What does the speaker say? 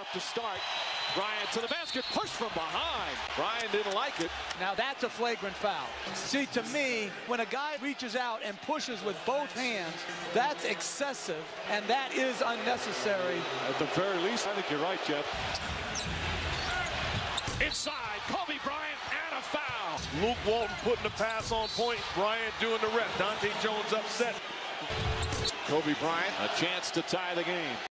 to start. Bryant to the basket, push from behind. Bryant didn't like it. Now that's a flagrant foul. See, to me, when a guy reaches out and pushes with both hands, that's excessive, and that is unnecessary. At the very least, I think you're right, Jeff. Inside, Kobe Bryant, and a foul. Luke Walton putting the pass on point. Bryant doing the rep. Dahntay Jones upset. Kobe Bryant, a chance to tie the game.